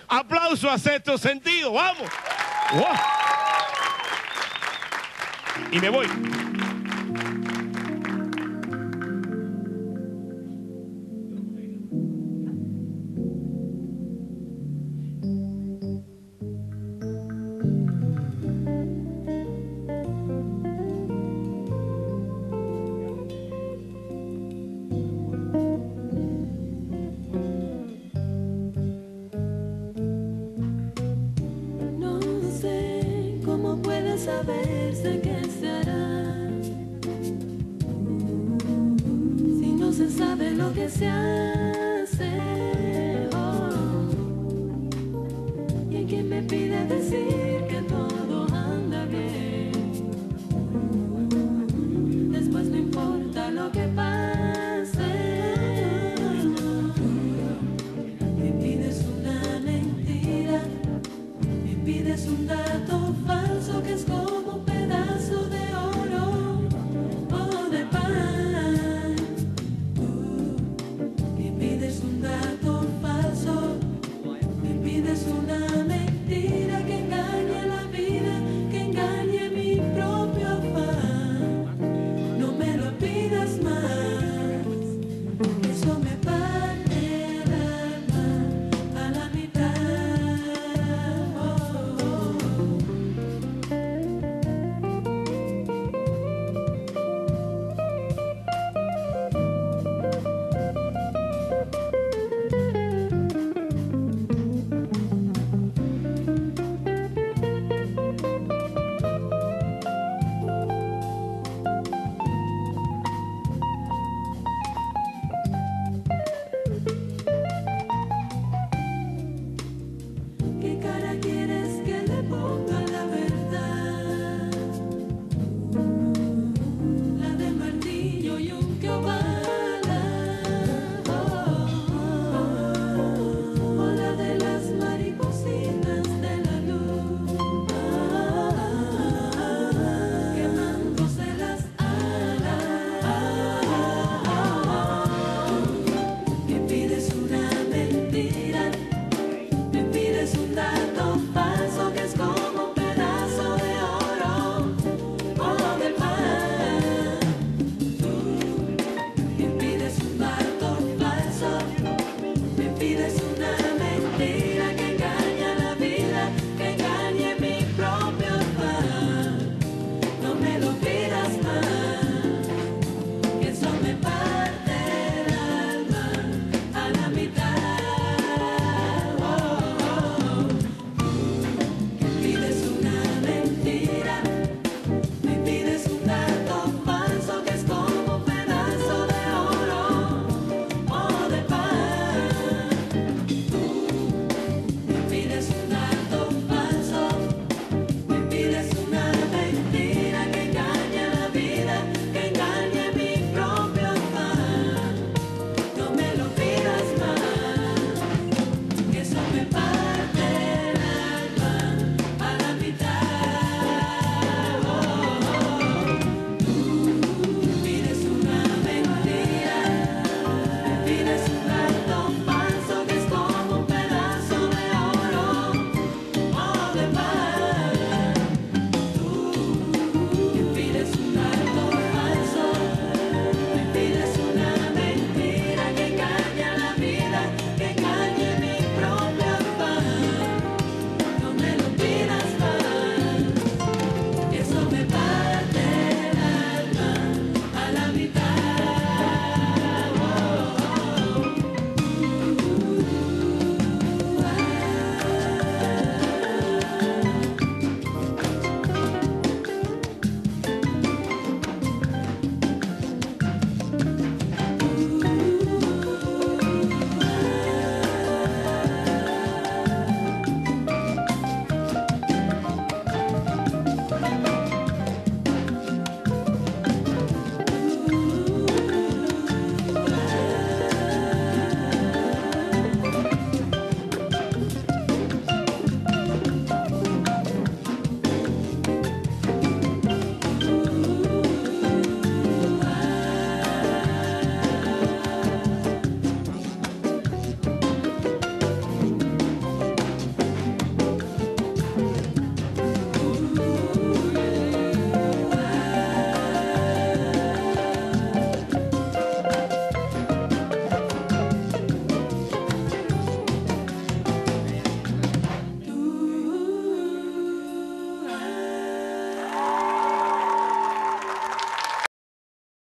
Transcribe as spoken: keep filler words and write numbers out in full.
Aplauso a Sexto Sentido, vamos. Wow. Y me voy. Saberse qué se hará si no se sabe lo que se hace. Oh. Y hay quien me pide decir que todo anda bien, después no importa lo que pase. Me pides una mentira, me pides un dato falso que es como un pedazo de oro o de pan. Tú me pides un dato falso, me pides una